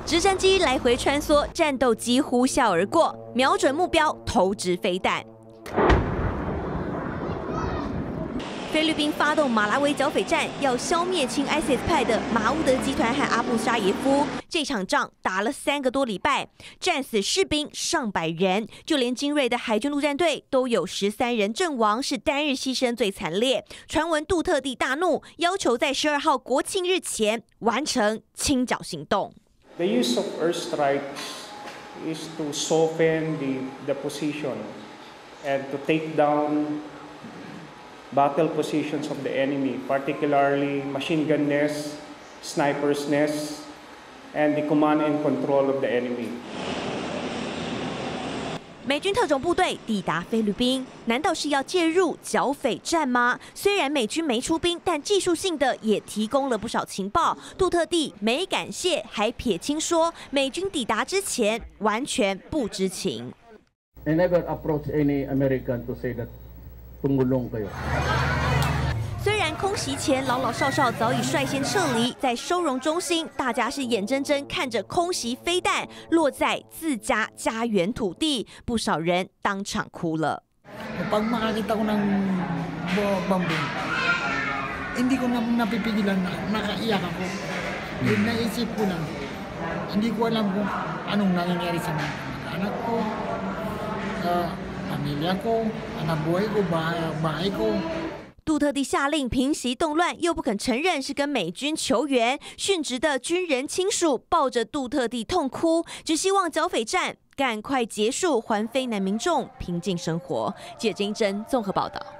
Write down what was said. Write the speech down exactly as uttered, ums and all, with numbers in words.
直升机来回穿梭，战斗机呼啸而过，瞄准目标，投掷飞弹。 菲律宾发动马拉维剿匪战，要消灭亲 I S I S 派的马乌德集团和阿布沙耶夫。这场仗打了三个多礼拜，战死士兵上百人，就连精锐的海军陆战队都有十三人阵亡，是单日牺牲最惨烈。传闻杜特地大怒，要求在十二号国庆日前完成清剿行动。 The use of airstrikes is to soften the the position and to take down battle positions of the enemy, particularly machine gun nests, snipers nests, and the command and control of the enemy. 美军特种部队抵达菲律宾，难道是要介入剿匪战吗？虽然美军没出兵，但技术性的也提供了不少情报。杜特地没感谢，还撇清说美军抵达之前完全不知情。 I never approached any American to say that. 虽然空袭前老老少少早已率先撤离，在收容中心，大家是眼睁睁看着空袭飞弹落在自家家园土地，不少人当场哭了。 Pag makakita ko ng bombing, hindi ko na napipigilan na nakaiyak ako. Naisip ko lang, hindi ko alam kung anong nangyayari sa mga anak ko. Pamilya ko, anak buhay ko, bahay ko。 杜特地下令平息动乱，又不肯承认是跟美军求援。殉职的军人亲属抱着杜特地痛哭，只希望剿匪战赶快结束，还菲南民众平静生活。记者金真综合报道。